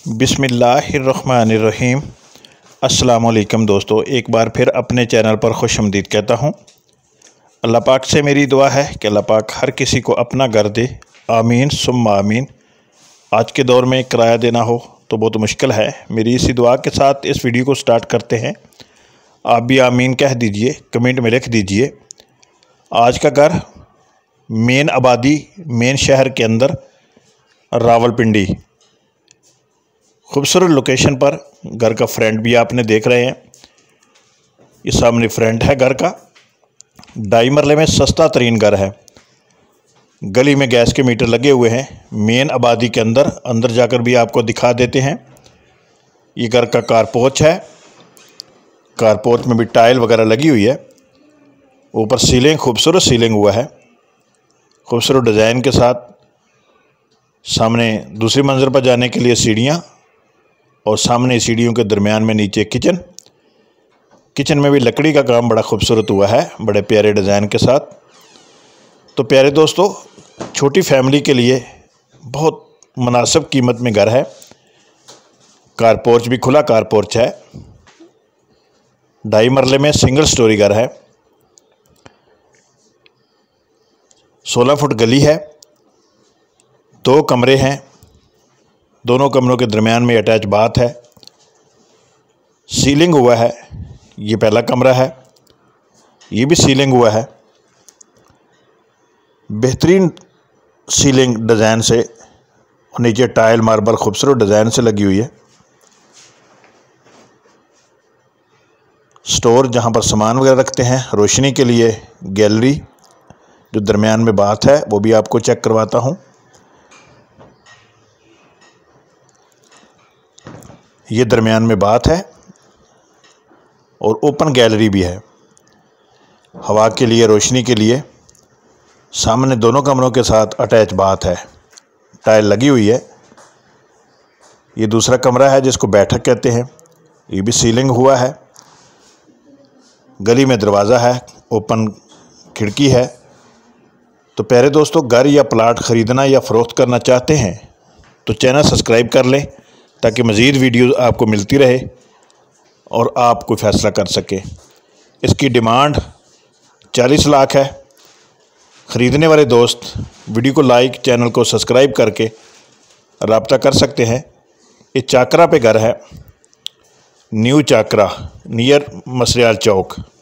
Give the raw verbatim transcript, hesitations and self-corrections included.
बिस्मिल्लाहिर्रहमानिर्रहीम। अस्सलामुअलैकुम दोस्तों, एक बार फिर अपने चैनल पर खुशआमदीद कहता हूँ। अल्लाह पाक से मेरी दुआ है कि अल्लाह पाक हर किसी को अपना घर दे, आमीन सुम्मा आमीन। आज के दौर में किराया देना हो तो बहुत मुश्किल है। मेरी इसी दुआ के साथ इस वीडियो को स्टार्ट करते हैं। आप भी आमीन कह दीजिए, कमेंट में लिख दीजिए। आज का घर मेन आबादी, मेन शहर के अंदर रावलपिंडी, खूबसूरत लोकेशन पर घर का फ्रंट भी आपने देख रहे हैं। ये सामने फ्रंट है घर का। ढाई मरले में सस्ता तरीन घर है। गली में गैस के मीटर लगे हुए हैं। मेन आबादी के अंदर अंदर जाकर भी आपको दिखा देते हैं। ये घर का कारपोर्च है। कारपोर्च में भी टाइल वगैरह लगी हुई है। ऊपर सीलिंग, खूबसूरत सीलिंग हुआ है, खूबसूरत डिज़ाइन के साथ। सामने दूसरी मंजिल पर जाने के लिए सीढ़ियाँ और सामने सीढ़ियों के दरमियान में नीचे किचन। किचन में भी लकड़ी का काम बड़ा खूबसूरत हुआ है, बड़े प्यारे डिज़ाइन के साथ। तो प्यारे दोस्तों, छोटी फैमिली के लिए बहुत मुनासिब कीमत में घर है। कारपोर्च भी खुला कारपोर्च है। ढाई मरले में सिंगल स्टोरी घर है। सोलह फुट गली है। दो कमरे हैं। दोनों कमरों के दरमियान में अटैच बाथ है। सीलिंग हुआ है। ये पहला कमरा है, ये भी सीलिंग हुआ है। बेहतरीन सीलिंग डिज़ाइन से, और नीचे टाइल मार्बल खूबसूरत डिज़ाइन से लगी हुई है। स्टोर जहाँ पर सामान वगैरह रखते हैं, रोशनी के लिए गैलरी, जो दरमियान में बाथ है वो भी आपको चेक करवाता हूँ। ये दरमियान में बाथ है और ओपन गैलरी भी है, हवा के लिए, रोशनी के लिए। सामने दोनों कमरों के साथ अटैच बाथ है, टाइल लगी हुई है। ये दूसरा कमरा है जिसको बैठक कहते हैं। ये भी सीलिंग हुआ है। गली में दरवाज़ा है, ओपन खिड़की है। तो प्यारे दोस्तों, घर या प्लाट ख़रीदना या फ़रोख्त करना चाहते हैं तो चैनल सब्सक्राइब कर लें, ताकि मज़ीद वीडियो आपको मिलती रहे और आप कोई फ़ैसला कर सकें। इसकी डिमांड चालीस लाख है। ख़रीदने वाले दोस्त वीडियो को लाइक, चैनल को सब्सक्राइब करके रब्ता कर सकते हैं। ये चाकरा पे घर है, न्यू चाकरा, नियर मसरियाल चौक।